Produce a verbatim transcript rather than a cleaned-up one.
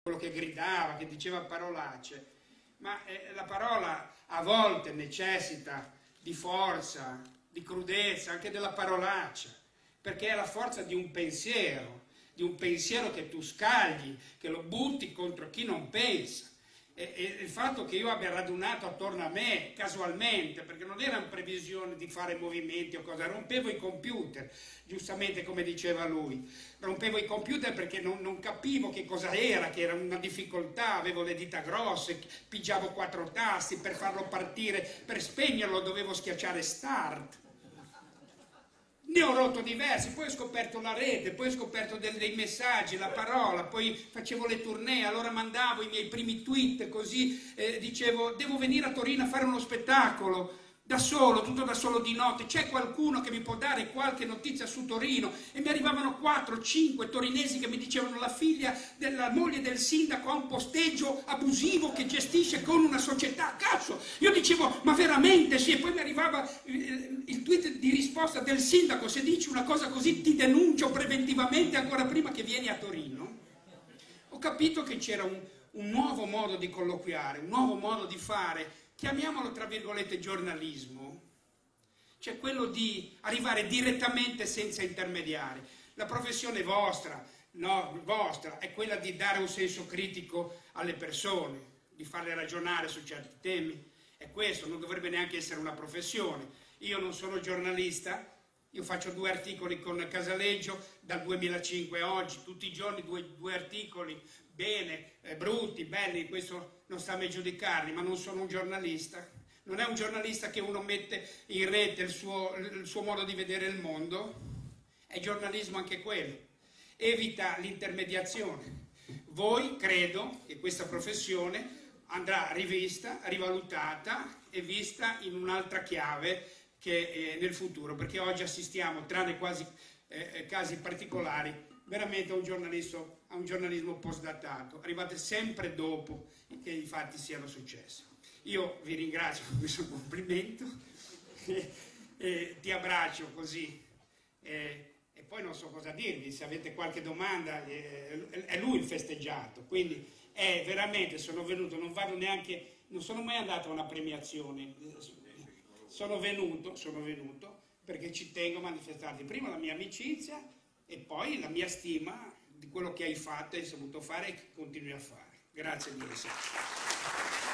quello che gridava, che diceva parolacce, ma eh, la parola a volte necessita di forza, di crudezza, anche della parolaccia, perché è la forza di un pensiero, di un pensiero che tu scagli, che lo butti contro chi non pensa. E, e il fatto che io abbia radunato attorno a me casualmente, perché non era in previsione di fare movimenti o cosa, rompevo i computer, giustamente come diceva lui, rompevo i computer perché non, non capivo che cosa era, che era una difficoltà, avevo le dita grosse, pigiavo quattro tasti, per farlo partire, per spegnerlo dovevo schiacciare start. Ne ho rotto diversi, poi ho scoperto la rete, poi ho scoperto del, dei messaggi, la parola, poi facevo le tournée, allora mandavo i miei primi tweet così, eh, dicevo devo venire a Torino a fare uno spettacolo, da solo, tutto da solo di notte, c'è qualcuno che mi può dare qualche notizia su Torino? E mi arrivavano quattro, cinque torinesi che mi dicevano la figlia della moglie del sindaco ha un posteggio abusivo che gestisce con una società, cazzo! Io dicevo, ma veramente sì? E poi mi arrivava il, il tweet di risposta del sindaco, se dici una cosa così ti denuncio preventivamente ancora prima che vieni a Torino. Ho capito che c'era un, un nuovo modo di colloquiare, un nuovo modo di fare, chiamiamolo tra virgolette giornalismo, cioè quello di arrivare direttamente senza intermediari. La professione vostra, no, vostra è quella di dare un senso critico alle persone, di farle ragionare su certi temi. È questo, non dovrebbe neanche essere una professione. Io non sono giornalista, io faccio due articoli con Casaleggio dal duemilacinque a oggi, tutti i giorni due, due articoli, bene, eh, brutti, belli, questo non sta a me giudicarli, ma non sono un giornalista. Non è un giornalista che uno mette in rete il suo, il suo modo di vedere il mondo, è giornalismo anche quello. Evita l'intermediazione. Voi credo che questa professione andrà rivista, rivalutata e vista in un'altra chiave che eh, nel futuro, perché oggi assistiamo, tranne quasi eh, casi particolari, veramente a un giornalismo, a un giornalismo postdatato. Arrivate sempre dopo che i fatti siano successi. Io vi ringrazio per questo complimento e, e ti abbraccio così e, e poi non so cosa dirvi, se avete qualche domanda, eh, è lui il festeggiato, quindi è veramente, sono venuto, non vado neanche, non sono mai andato a una premiazione, sono venuto, sono venuto perché ci tengo a manifestarti prima la mia amicizia e poi la mia stima di quello che hai fatto e hai saputo fare e che continui a fare. Grazie di essere.